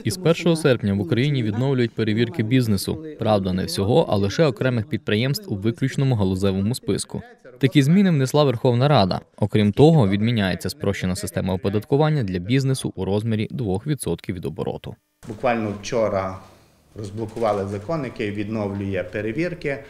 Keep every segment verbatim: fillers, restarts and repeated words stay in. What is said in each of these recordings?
Із першого серпня в Україні відновлюють перевірки бізнесу. Правда, не всього, а лише окремих підприємств у виключному галузевому списку. Такі зміни внесла Верховна Рада. Окрім того, відміняється спрощена система оподаткування для бізнесу у розмірі двох відсотків від обороту. Буквально вчора розблокували закон, який відновлює перевірки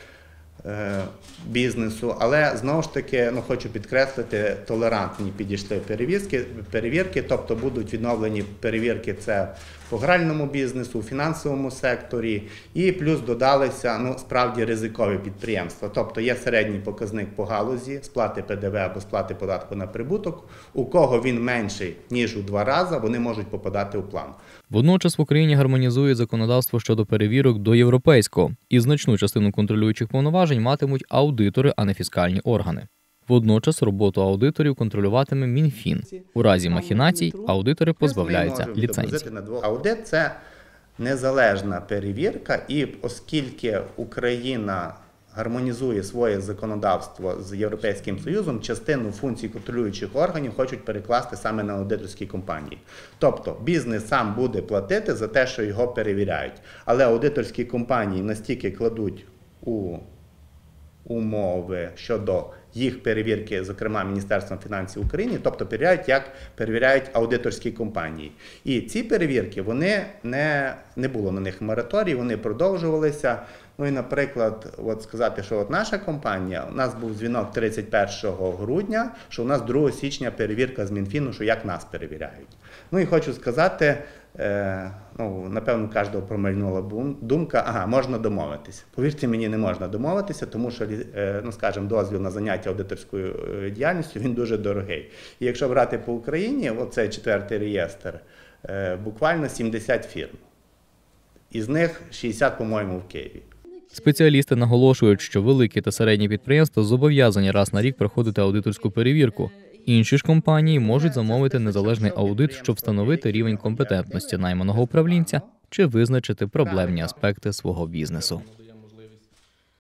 бізнесу, але знову ж таки, ну, хочу підкреслити, толерантні підійшли перевірки, перевірки, тобто будуть відновлені перевірки це по гральному бізнесу, у фінансовому секторі і плюс додалися, ну, справді ризикові підприємства, тобто є середній показник по галузі сплати Пе Де Ве або сплати податку на прибуток, у кого він менший, ніж у два рази, вони можуть попадати у план. Водночас в Україні гармонізує законодавство щодо перевірок до європейського, і значну частину контролюючих повноважень матимуть аудитори, а не фіскальні органи. Водночас роботу аудиторів контролюватиме Мінфін. У разі махінацій аудитори позбавляються ліцензії. Аудит – це незалежна перевірка, і оскільки Україна гармонізує своє законодавство з Європейським Союзом, частину функцій контролюючих органів хочуть перекласти саме на аудиторські компанії. Тобто бізнес сам буде платити за те, що його перевіряють, але аудиторські компанії настільки кладуть у умови щодо їх перевірки, зокрема Міністерством фінансів України, тобто перевіряють, як перевіряють аудиторські компанії. І ці перевірки, вони не, не було на них мораторій, вони продовжувалися. Ну і, наприклад, от сказати, що от наша компанія, у нас був дзвінок тридцять першого грудня, що у нас другого січня перевірка з Мінфіну, що як нас перевіряють. Ну і хочу сказати, е, ну, напевно, кожного промайнула думка, ага, можна домовитися. Повірте мені, не можна домовитися, тому що, е, ну, скажімо, дозвіл на заняття аудиторською діяльністю, він дуже дорогий. І якщо брати по Україні, оцей четвертий реєстр, е, буквально сімдесят фірм. Із них шістдесят, по-моєму, в Києві. Спеціалісти наголошують, що великі та середні підприємства зобов'язані раз на рік проходити аудиторську перевірку. Інші ж компанії можуть замовити незалежний аудит, щоб встановити рівень компетентності найманого управлінця чи визначити проблемні аспекти свого бізнесу.